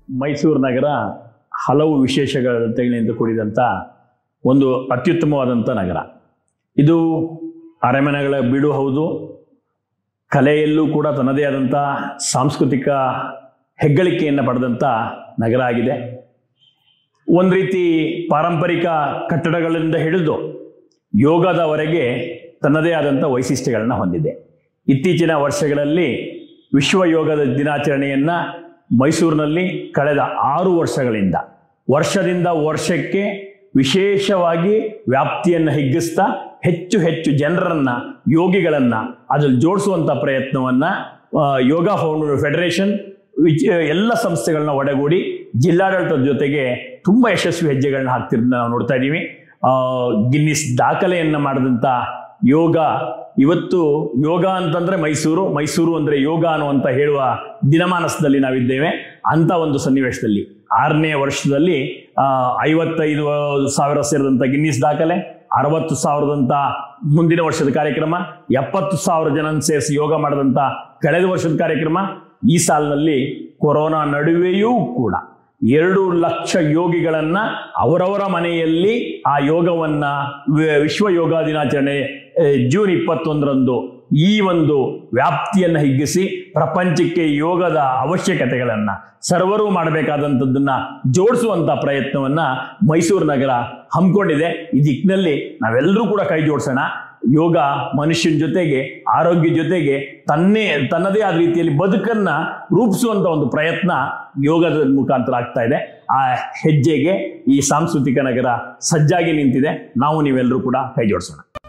ಮೈಸೂರು ನಗರ ಹಲವು ವಿಶೇಷಗಳಿಂದ ಕೂಡಿದಂಥ ಒಂದು ಅತ್ಯುತ್ತಮವಾದಂಥ ನಗರ. ಇದು ಅರಮನೆಗಳ ಬೀಡು ಹೌದು. ಕಲೆಯಲ್ಲೂ ಕೂಡ ತನ್ನದೇ ಆದಂಥ ಸಾಂಸ್ಕೃತಿಕ ಹೆಗ್ಗಳಿಕೆಯನ್ನು ಪಡೆದಂಥ ನಗರ ಆಗಿದೆ. ಒಂದು ರೀತಿ ಪಾರಂಪರಿಕ ಕಟ್ಟಡಗಳಿಂದ ಹಿಡಿದು ಯೋಗದವರೆಗೆ ತನ್ನದೇ ಆದಂಥ ವೈಶಿಷ್ಟ್ಯಗಳನ್ನು ಹೊಂದಿದೆ. ಇತ್ತೀಚಿನ ವರ್ಷಗಳಲ್ಲಿ ವಿಶ್ವ ಯೋಗದ ದಿನಾಚರಣೆಯನ್ನು ಮೈಸೂರಿನಲ್ಲಿ ಕಳೆದ 6 ವರ್ಷದಿಂದ ವರ್ಷಕ್ಕೆ ವಿಶೇಷವಾಗಿ ವ್ಯಾಪ್ತಿಯನ್ನು ಹಿಗ್ಗಿಸ್ತಾ ಹೆಚ್ಚು ಜನರನ್ನು, ಯೋಗಿಗಳನ್ನು ಅದ್ರಲ್ಲಿ ಜೋಡಿಸುವಂಥ ಪ್ರಯತ್ನವನ್ನು ಯೋಗ ಫೆಡರೇಷನ್ ಎಲ್ಲ ಸಂಸ್ಥೆಗಳನ್ನ ಒಡಗೂಡಿ ಜಿಲ್ಲಾಡಳಿತದ ಜೊತೆಗೆ ತುಂಬ ಯಶಸ್ವಿ ಹೆಜ್ಜೆಗಳನ್ನ ಹಾಕ್ತಿರೋದನ್ನ ನಾವು ನೋಡ್ತಾ ಇದ್ದೀವಿ. ಗಿನ್ನಿಸ್ ದಾಖಲೆಯನ್ನು ಮಾಡಿದಂಥ ಯೋಗ ಇವತ್ತು ಯೋಗ ಅಂತಂದರೆ ಮೈಸೂರು ಅಂದರೆ ಯೋಗ ಅನ್ನುವಂಥ ಹೇಳುವ ದಿನಮಾನಸದಲ್ಲಿ ನಾವಿದ್ದೇವೆ. ಅಂಥ ಒಂದು ಸನ್ನಿವೇಶದಲ್ಲಿ 6ನೇ ವರ್ಷದಲ್ಲಿ 55,000 ಸೇರಿದಂಥ ಗಿನ್ನಿಸ್ ದಾಖಲೆ, 60,000ದಂಥ ಮುಂದಿನ ವರ್ಷದ ಕಾರ್ಯಕ್ರಮ, 70,000 ಜನ ಸೇರಿಸಿ ಯೋಗ ಮಾಡಿದಂಥ ಕಳೆದ ವರ್ಷದ ಕಾರ್ಯಕ್ರಮ. ಈ ಸಾಲಿನಲ್ಲಿ ಕೊರೋನಾ ನಡುವೆಯೂ ಕೂಡ 2 ಲಕ್ಷ ಯೋಗಿಗಳನ್ನು ಅವರವರ ಮನೆಯಲ್ಲಿ ಆ ಯೋಗವನ್ನು ವಿಶ್ವ ಯೋಗ ದಿನಾಚರಣೆ ಜೂನ್ 21ರಂದು ಈ ಒಂದು ವ್ಯಾಪ್ತಿಯನ್ನು ಹಿಗ್ಗಿಸಿ ಪ್ರಪಂಚಕ್ಕೆ ಯೋಗದ ಅವಶ್ಯಕತೆಗಳನ್ನು ಸರ್ವರೂ ಮಾಡಬೇಕಾದಂಥದ್ದನ್ನು ಜೋಡಿಸುವಂಥ ಪ್ರಯತ್ನವನ್ನು ಮೈಸೂರು ನಗರ ಹಮ್ಮಿಕೊಂಡಿದೆ. ಈ ದಿಕ್ಕಿನಲ್ಲಿ ನಾವೆಲ್ಲರೂ ಕೂಡ ಕೈ ಜೋಡಿಸೋಣ. ಯೋಗ ಮನುಷ್ಯನ ಜೊತೆಗೆ, ಆರೋಗ್ಯ ಜೊತೆಗೆ ತನ್ನದೇ ಆದ ರೀತಿಯಲ್ಲಿ ಬದುಕನ್ನು ರೂಪಿಸುವಂಥ ಒಂದು ಪ್ರಯತ್ನ ಯೋಗದ ಮುಖಾಂತರ ಆಗ್ತಾ ಇದೆ. ಆ ಹೆಜ್ಜೆಗೆ ಈ ಸಾಂಸ್ಕೃತಿಕ ನಗರ ಸಜ್ಜಾಗಿ ನಿಂತಿದೆ. ನಾವು ನೀವೆಲ್ಲರೂ ಕೂಡ ಕೈ ಜೋಡಿಸೋಣ.